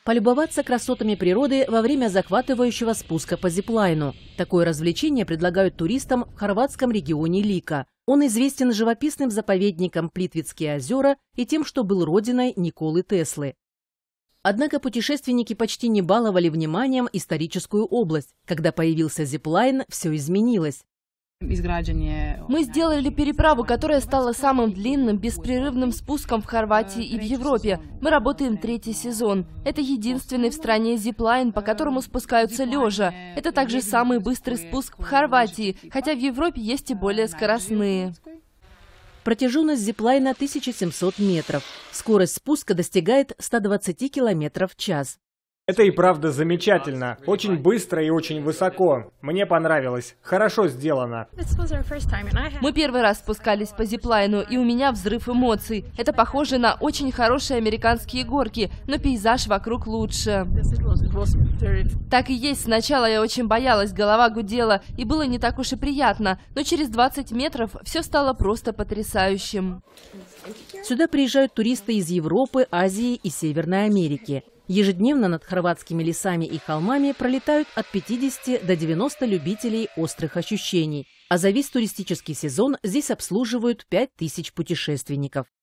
полюбоваться красотами природы во время захватывающего спуска по зиплайну. Такое развлечение предлагают туристам в хорватском регионе Лика. Он известен живописным заповедником Плитвицкие озера и тем, что был родиной Николы Теслы. Однако путешественники почти не баловали вниманием историческую область. Когда появился зиплайн, все изменилось. Мы сделали переправу, которая стала самым длинным, беспрерывным спуском в Хорватии и в Европе. Мы работаем 3-й сезон. Это единственный в стране зиплайн, по которому спускаются лежа. Это также самый быстрый спуск в Хорватии, хотя в Европе есть и более скоростные. Протяженность зиплайна 1700 метров. Скорость спуска достигает 120 км в час. Это и правда замечательно. Очень быстро и очень высоко. Мне понравилось. Хорошо сделано. Мы первый раз спускались по зиплайну, и у меня взрыв эмоций. Это похоже на очень хорошие американские горки, но пейзаж вокруг лучше. Так и есть. Сначала я очень боялась, голова гудела, и было не так уж и приятно. Но через 20 метров все стало просто потрясающим. Сюда приезжают туристы из Европы, Азии и Северной Америки. Ежедневно над хорватскими лесами и холмами пролетают от 50 до 90 любителей острых ощущений. А за весь туристический сезон здесь обслуживают 5000 путешественников.